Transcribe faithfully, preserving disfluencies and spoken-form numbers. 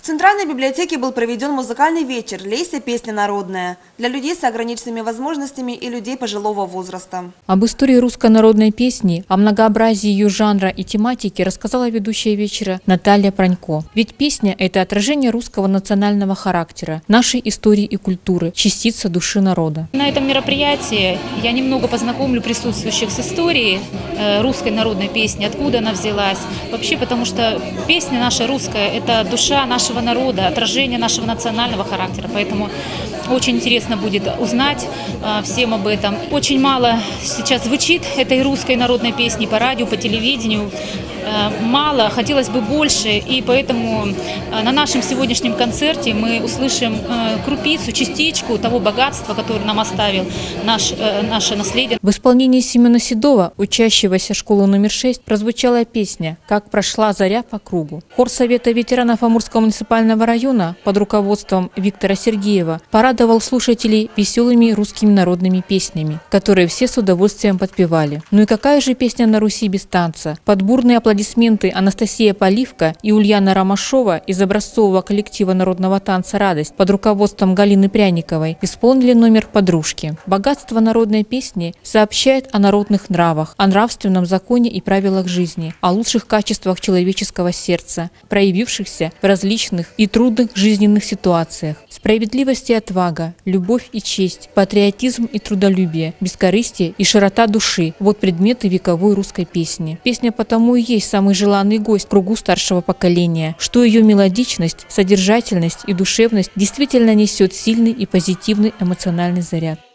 В Центральной библиотеке был проведен музыкальный вечер «Лейся, песня народная» для людей с ограниченными возможностями и людей пожилого возраста. Об истории русской народной песни, о многообразии ее жанра и тематики рассказала ведущая вечера Наталья Пронько. Ведь песня – это отражение русского национального характера, нашей истории и культуры, частица души народа. На этом мероприятии я немного познакомлю присутствующих с историей русской народной песни, откуда она взялась. Вообще, потому что песня наша русская – это душа нашего народа, отражение нашего национального характера. Поэтому очень интересно будет узнать э, всем об этом. Очень мало сейчас звучит этой русской народной песни по радио, по телевидению. Э, мало, хотелось бы больше. И поэтому э, на нашем сегодняшнем концерте мы услышим э, крупицу, частичку того богатства, которое нам оставил наш, э, наше наследие. В исполнении Семена Седова, учащегося школы номер шесть, прозвучала песня «Как прошла заря по кругу». Хор Совета ветеранов Амурского муниципального района под руководством Виктора Сергеева порадовал слушателей веселыми русскими народными песнями, которые все с удовольствием подпевали. Ну и какая же песня на Руси без танца? Под бурные аплодисменты Анастасия Поливка и Ульяна Ромашова из образцового коллектива народного танца «Радость» под руководством Галины Пряниковой исполнили номер «Подружки». Богатство народной песни сообщает о народных нравах, о нравственном законе и правилах жизни, о лучших качествах человеческого сердца, проявившихся в различных и трудных жизненных ситуациях. Справедливость и отвага, любовь и честь, патриотизм и трудолюбие, бескорыстие и широта души – вот предметы вековой русской песни. Песня потому и есть самый желанный гость в кругу старшего поколения, что ее мелодичность, содержательность и душевность действительно несет сильный и позитивный эмоциональный заряд.